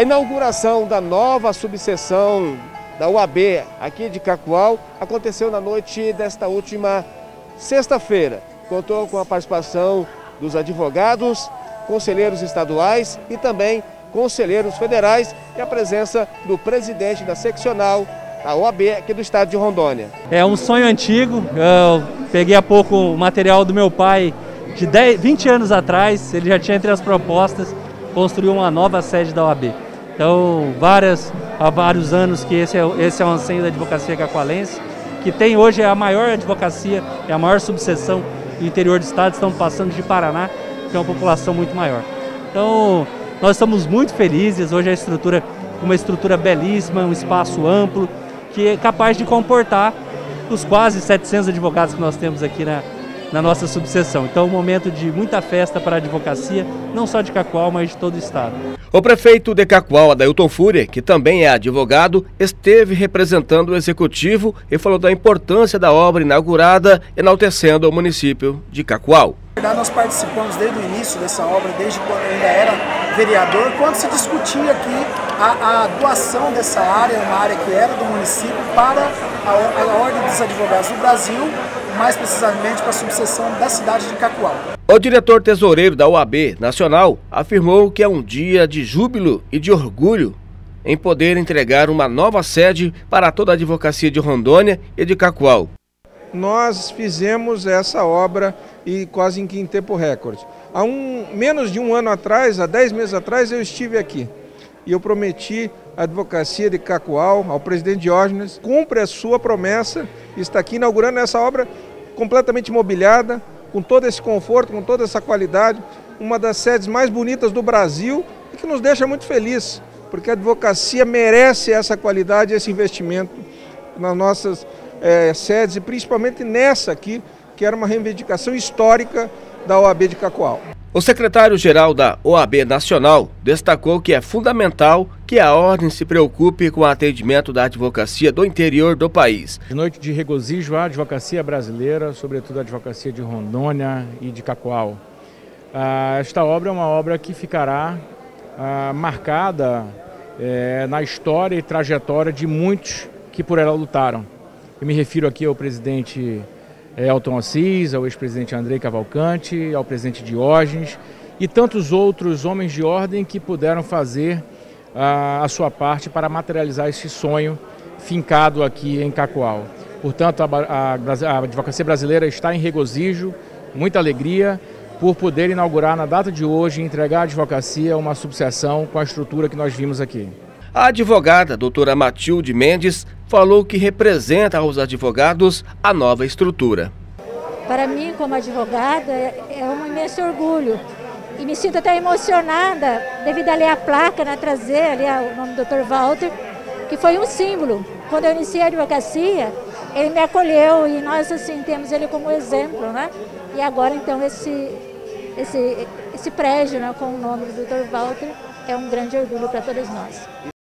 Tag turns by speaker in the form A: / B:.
A: inauguração da nova subseção da OAB aqui de Cacoal aconteceu na noite desta última sexta-feira. Contou com a participação dos advogados, conselheiros estaduais e também conselheiros federais e a presença do presidente da seccional da OAB aqui do estado de Rondônia.
B: É um sonho antigo, eu peguei há pouco o material do meu pai de 20 anos atrás, ele já tinha entre as propostas construir uma nova sede da OAB. Então, há vários anos que esse é um anseio da advocacia cacoalense, que tem hoje a maior advocacia, é a maior subseção do interior do estado, estamos passando de Paraná, que é uma população muito maior. Então, nós estamos muito felizes, hoje uma estrutura belíssima, um espaço amplo, que é capaz de comportar os quase 700 advogados que nós temos aqui na nossa subseção. Então, um momento de muita festa para a advocacia, não só de Cacoal, mas de todo o estado.
A: O prefeito de Cacoal, Adailton Fúria, que também é advogado, esteve representando o executivo e falou da importância da obra inaugurada, enaltecendo o município de Cacoal.
C: Na verdade, nós participamos desde o início dessa obra, desde quando eu ainda era vereador, quando se discutia aqui a doação dessa área, uma área que era do município, para a Ordem dos Advogados do Brasil, mais precisamente para a subseção da cidade de Cacoal.
A: O diretor tesoureiro da OAB Nacional afirmou que é um dia de júbilo e de orgulho em poder entregar uma nova sede para toda a advocacia de Rondônia e de Cacoal.
D: Nós fizemos essa obra e quase em tempo recorde. Há menos de um ano atrás, há 10 meses atrás, eu estive aqui e eu prometi à advocacia de Cacoal, ao presidente Diógenes, cumpre a sua promessa e está aqui inaugurando essa obra completamente mobiliada, com todo esse conforto, com toda essa qualidade, uma das sedes mais bonitas do Brasil e que nos deixa muito felizes, porque a advocacia merece essa qualidade, esse investimento nas nossas sedes e principalmente nessa aqui, que era uma reivindicação histórica da OAB de Cacoal.
A: O secretário-geral da OAB Nacional destacou que é fundamental que a Ordem se preocupe com o atendimento da advocacia do interior do país.
E: De noite de regozijo à advocacia brasileira, sobretudo a advocacia de Rondônia e de Cacoal. Esta obra é uma obra que ficará marcada na história e trajetória de muitos que por ela lutaram. Eu me refiro aqui ao presidente Elton Assis, ao ex-presidente Andrei Cavalcante, ao presidente Diógenes e tantos outros homens de ordem que puderam fazer a sua parte para materializar esse sonho fincado aqui em Cacoal. Portanto, a advocacia brasileira está em regozijo, muita alegria por poder inaugurar na data de hoje e entregar à advocacia uma subseção com a estrutura que nós vimos aqui.
A: A advogada doutora Matilde Mendes falou que representa aos advogados a nova estrutura.
F: Para mim, como advogada, é um imenso orgulho e me sinto até emocionada devido a ler a placa na traseira, ali o nome do Dr. Walter, que foi um símbolo. Quando eu iniciei a advocacia, ele me acolheu e nós assim temos ele como exemplo, né? E agora então esse prédio, né, com o nome do Dr. Walter é um grande orgulho para todos nós.